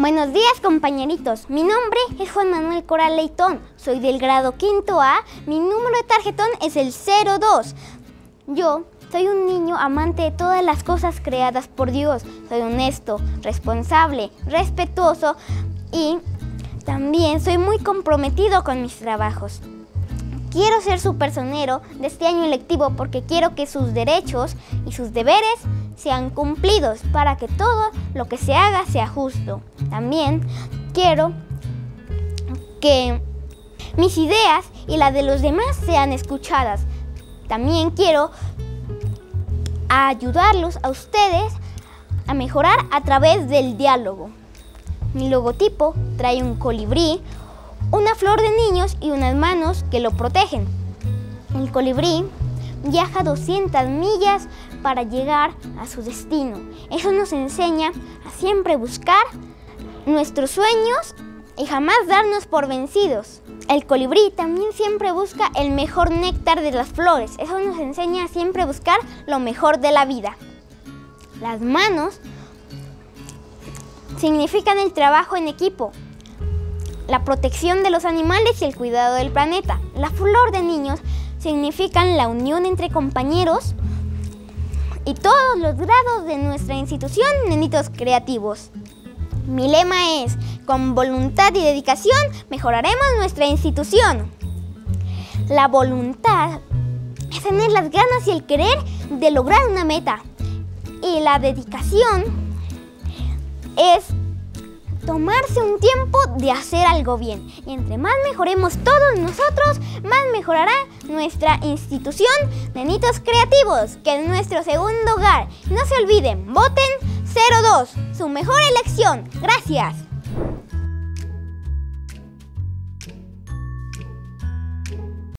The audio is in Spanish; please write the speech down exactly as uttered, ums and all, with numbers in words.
Buenos días, compañeritos. Mi nombre es Juan Manuel Coral Leitón. Soy del grado quinto A. Mi número de tarjetón es el cero dos. Yo soy un niño amante de todas las cosas creadas por Dios. Soy honesto, responsable, respetuoso y también soy muy comprometido con mis trabajos. Quiero ser su personero de este año lectivo porque quiero que sus derechos y sus deberes sean cumplidos para que todo lo que se haga sea justo. También quiero que mis ideas y las de los demás sean escuchadas. También quiero ayudarlos a ustedes a mejorar a través del diálogo. Mi logotipo trae un colibrí, una flor de niños y unas manos que lo protegen. El colibrí viaja doscientas millas para llegar a su destino. Eso nos enseña a siempre buscar nuestros sueños y jamás darnos por vencidos. El colibrí también siempre busca el mejor néctar de las flores. Eso nos enseña a siempre buscar lo mejor de la vida. Las manos significan el trabajo en equipo, la protección de los animales y el cuidado del planeta. La flor de niños significan la unión entre compañeros y todos los grados de nuestra institución, Nenitos Creativos. Mi lema es: con voluntad y dedicación mejoraremos nuestra institución. La voluntad es tener las ganas y el querer de lograr una meta. Y la dedicación es tomarse un tiempo de hacer algo bien. Y entre más mejoremos todos nosotros, más mejorará nuestra institución Nenitos Creativos, que es nuestro segundo hogar. No se olviden, voten cero dos, su mejor elección. Gracias.